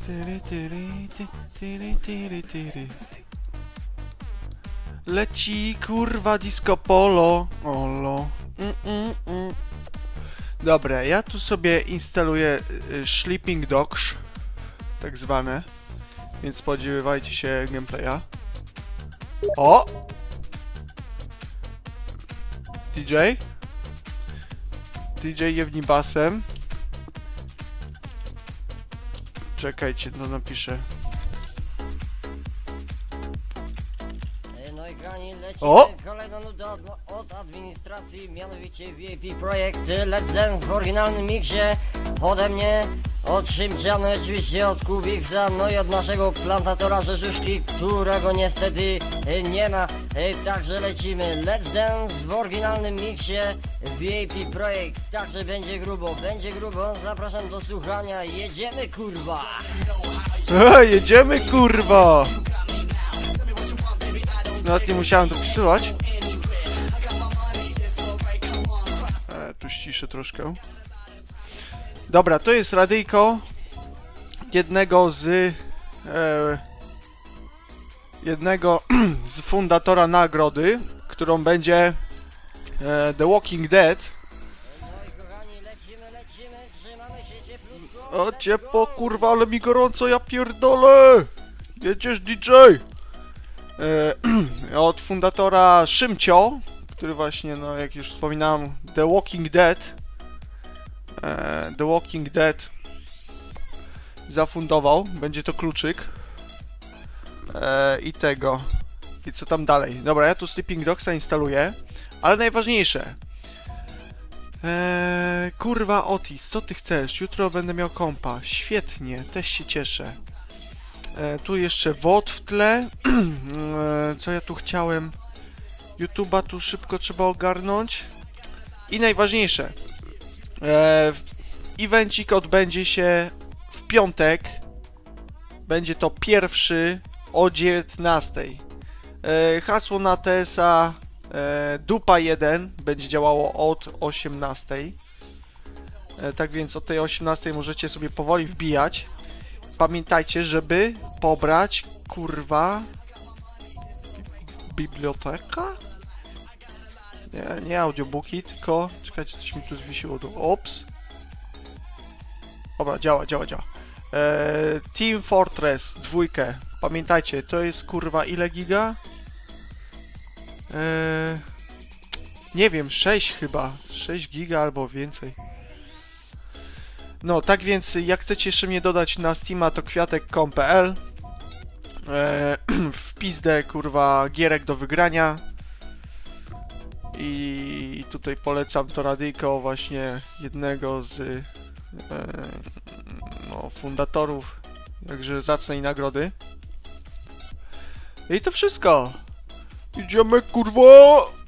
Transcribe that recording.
Leci kurwa disco polo. Olo. Dobra, ja tu sobie instaluję Sleeping Dogs, tak zwane, więc spodziewajcie się gameplaya. O! DJ jewni basem. Czekajcie, no napiszę. No i grani, lecimy O! kolejną nudę od administracji, mianowicie VIP projekt Let's Dance w oryginalnym miksie ode mnie, od Szymciana, oczywiście od Kubiksa, no i od naszego plantatora Rzeżuszki, którego niestety nie ma, także lecimy Let's Dance w oryginalnym miksie VIP projekt, także będzie grubo, zapraszam do słuchania, jedziemy kurwa! Jedziemy kurwa! Nawet nie musiałem to przysyłać. Tu ściszę troszkę. Dobra, to jest radyjko jednego z fundatora nagrody, którą będzie The Walking Dead. O ciepło kurwa, ale mi gorąco, ja pierdolę! Jedziesz DJ! Od fundatora Szymcio, który właśnie, no jak już wspominałem, The Walking Dead zafundował, będzie to kluczyk i tego, i co tam dalej. Dobra, ja tu Sleeping Dogsa instaluję, ale najważniejsze, kurwa Otis, co ty chcesz? Jutro będę miał kompa, świetnie, też się cieszę. Tu jeszcze WOD w tle. Co ja tu chciałem? YouTube'a tu szybko trzeba ogarnąć. I najważniejsze. Evencik odbędzie się w piątek. Będzie to pierwszy o 19. Hasło na TS-a dupa 1 będzie działało od 18. Tak więc od tej 18 możecie sobie powoli wbijać. Pamiętajcie, żeby pobrać, kurwa, biblioteka? Nie audiobooki, tylko... Czekajcie, coś mi tu zwiesiło. Ops. Dobra, działa. Team Fortress 2. Pamiętajcie, to jest, kurwa, ile giga? Nie wiem, 6 chyba. 6 giga albo więcej. No, tak więc jak chcecie jeszcze mnie dodać na Steama, to kwiatek.com.pl. W pizdę, kurwa, gierek do wygrania. I tutaj polecam to radyjko właśnie jednego z no, fundatorów, także zacnej nagrody. I to wszystko. Idziemy, kurwa!